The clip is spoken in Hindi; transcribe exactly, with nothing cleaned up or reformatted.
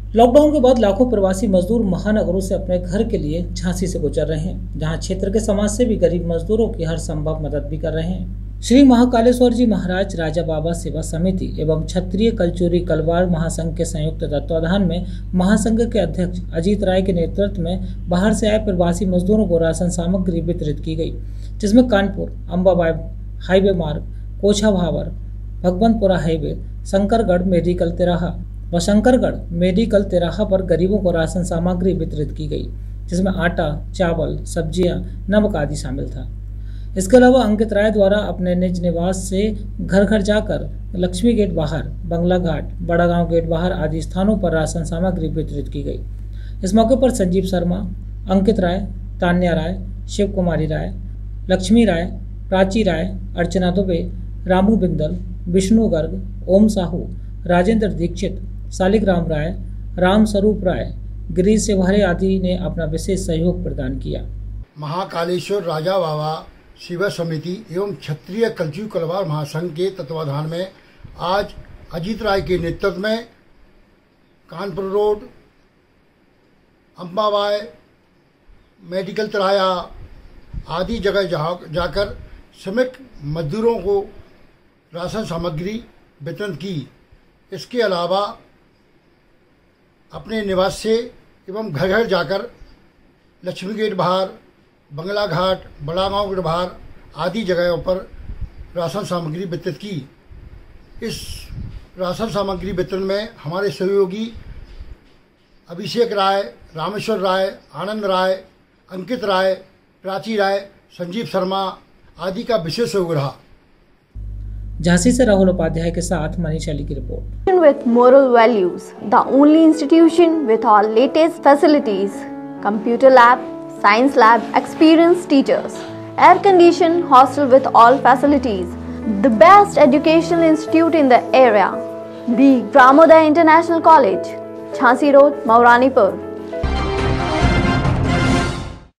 लॉकडाउन के बाद लाखों प्रवासी मजदूर महानगरों से अपने घर के लिए झांसी से गुजर रहे हैं, जहां क्षेत्र के समाज से भी गरीब मजदूरों की हर संभव मदद भी कर रहे हैं। श्री महाकालेश्वर जी महाराज राजा बाबा सेवा समिति एवं क्षत्रिय कलचुरी कलवार महासंघ के संयुक्त तत्वाधान में महासंघ के अध्यक्ष अजीत राय के नेतृत्व में बाहर से आए प्रवासी मजदूरों को राशन सामग्री वितरित की गई, जिसमें कानपुर अम्बाबाई हाईवे मार्ग, कोछा भावर, भगवंतपुरा हाईवे, शंकरगढ़ मेडिकल तिराहा व शंकरगढ़ मेडिकल तिराहा पर गरीबों को राशन सामग्री वितरित की गई, जिसमें आटा, चावल, सब्जियां, नमक आदि शामिल था। इसके अलावा अंकित राय द्वारा अपने निज निवास से घर घर जाकर लक्ष्मी गेट बाहर, बंगला घाट, बड़ा गांव गेट बाहर आदि स्थानों पर राशन सामग्री वितरित की गई। इस मौके पर संजीव शर्मा, अंकित राय, तान्या राय, शिव कुमारी राय, लक्ष्मी राय, प्राची राय, अर्चना दुबे, रामू बिंदल, विष्णु गर्ग, ओम साहू, राजेंद्र दीक्षित, शालिग्राम राय, राम स्वरूप राय, गिरीश सेवारे आदि ने अपना विशेष सहयोग प्रदान किया। महाकालेश्वर राजा बाबा सेवा समिति एवं क्षत्रिय कलचुरी कलवार महासंघ के तत्वाधान में आज अजीत राय के नेतृत्व में कानपुर रोड, अम्बाबाई, मेडिकल तिराहा आदि जगह जा, जाकर श्रमिक मजदूरों को राशन सामग्री वितरण की। इसके अलावा अपने निवास से एवं घर घर जाकर लक्ष्मी गेट बाहर, बंगला घाट, बड़ा गांव गेट बाहर आदि जगहों पर राशन सामग्री वितरित की। इस राशन सामग्री वितरण में हमारे सहयोगी अभिषेक राय, रामेश्वर राय, आनंद राय, अंकित राय, प्राची राय, संजीव शर्मा आदि का विशेष सहयोग रहा। झांसी से राहुल उपाध्याय के साथ मनीष अली की report. With moral values, the only institution with all latest facilities, computer lab, science lab, experienced teachers, air-conditioned hostel with all facilities, the best educational institute in the area, the Pramodaya International College, Jhansi Road, Mauranipur.